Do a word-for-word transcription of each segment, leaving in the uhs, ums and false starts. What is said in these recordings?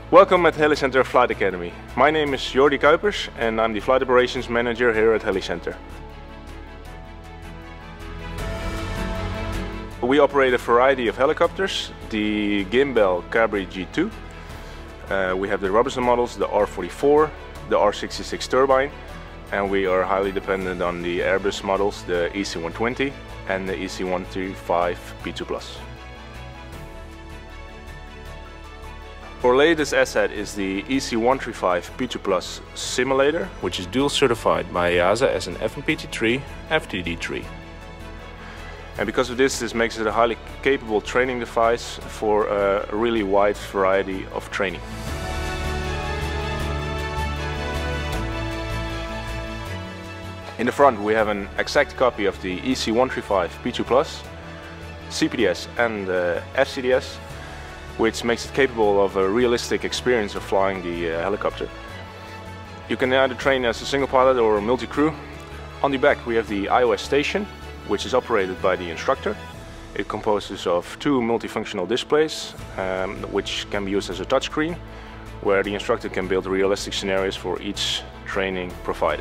Welcome at HeliCentre Flight Academy. My name is Jordi Kuipers and I'm the Flight Operations Manager here at HeliCentre. We operate a variety of helicopters, the Guimbal Cabri G two. Uh, we have the Robinson models, the R forty-four, the R sixty-six turbine, and we are highly dependent on the Airbus models, the E C one twenty and the E C one thirty-five P two plus. Our latest asset is the E C one thirty-five P two plus simulator, which is dual certified by EASA as an F M P T three, F T D three. And because of this, this makes it a highly capable training device for a really wide variety of training. In the front we have an exact copy of the E C one thirty-five P two plus, C P D S and uh, F C D S, which makes it capable of a realistic experience of flying the uh, helicopter. You can either train as a single pilot or multi-crew. On the back we have the I O S station, which is operated by the instructor. It composes of two multifunctional displays, um, which can be used as a touchscreen, where the instructor can build realistic scenarios for each training provided.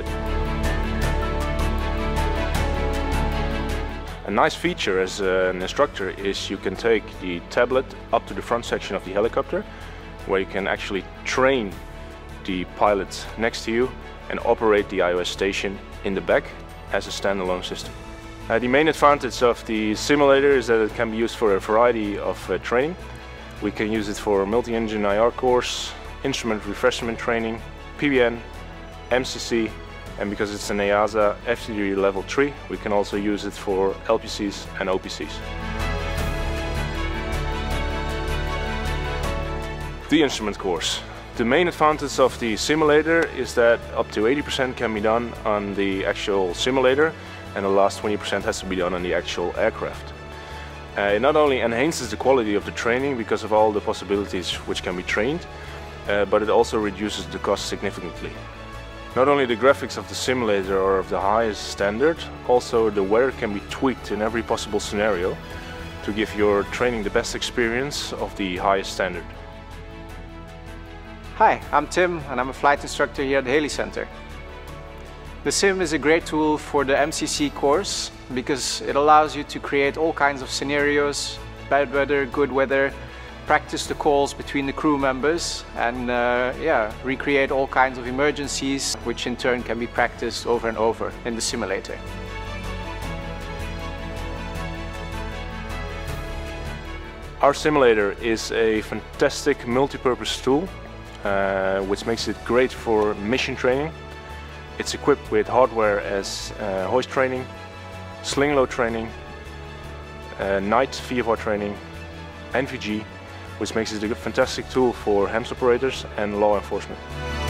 A nice feature as an instructor is you can take the tablet up to the front section of the helicopter, where you can actually train the pilot next to you and operate the I O S station in the back as a standalone system. Uh, the main advantage of the simulator is that it can be used for a variety of uh, training. We can use it for multi-engine I R course, instrument refreshment training, P B N, M C C, and because it's an EASA F T D level three, we can also use it for L P Cs and O P Cs. The instrument course. The main advantage of the simulator is that up to eighty percent can be done on the actual simulator, and the last twenty percent has to be done on the actual aircraft. Uh, it not only enhances the quality of the training because of all the possibilities which can be trained, uh, but it also reduces the cost significantly. Not only the graphics of the simulator are of the highest standard, also the weather can be tweaked in every possible scenario to give your training the best experience of the highest standard. Hi, I'm Tim and I'm a flight instructor here at the HeliCentre. The sim is a great tool for the M C C course because it allows you to create all kinds of scenarios, bad weather, good weather, practice the calls between the crew members, and uh, yeah, recreate all kinds of emergencies, which in turn can be practiced over and over in the simulator. Our simulator is a fantastic multi-purpose tool, uh, which makes it great for mission training. It's equipped with hardware as uh, hoist training, sling load training, uh, night V F R training, N V G, which makes it a fantastic tool for H A M S operators and law enforcement.